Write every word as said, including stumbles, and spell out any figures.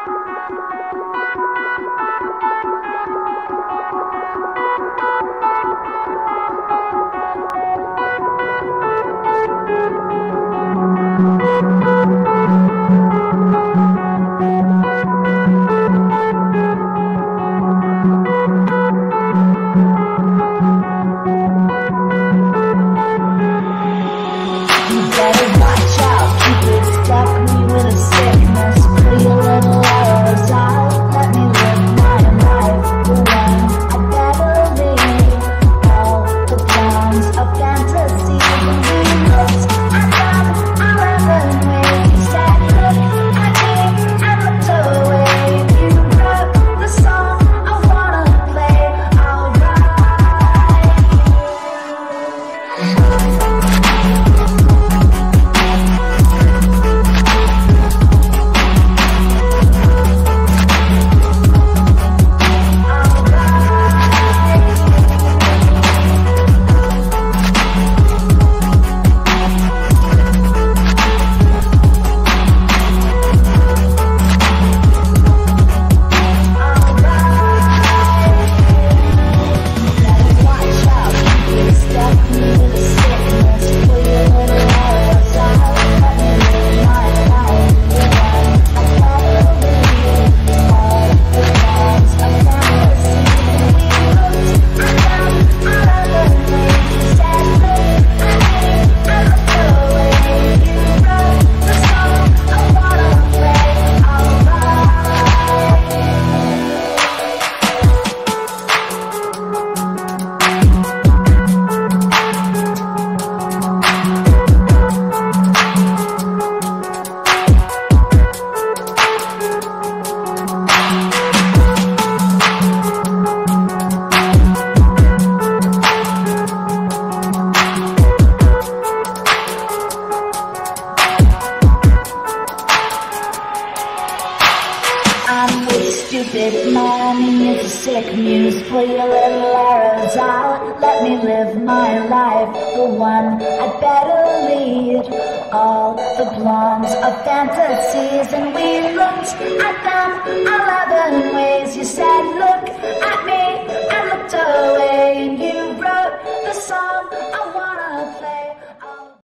stupid man, it's a sick muse. Pull your little arrows out, let me live my life. For one, I'd better lead all the blondes of fantasies, and we looked at them.